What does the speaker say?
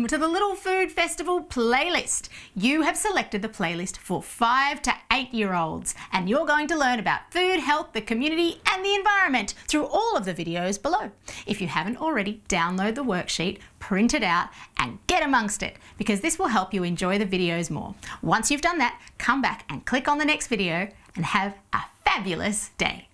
Welcome to the Little Food Festival playlist. You have selected the playlist for 5 to 8-year-olds, and you're going to learn about food, health, the community and the environment through all of the videos below. If you haven't already, download the worksheet, print it out and get amongst it, because this will help you enjoy the videos more. Once you've done that, come back and click on the next video and have a fabulous day.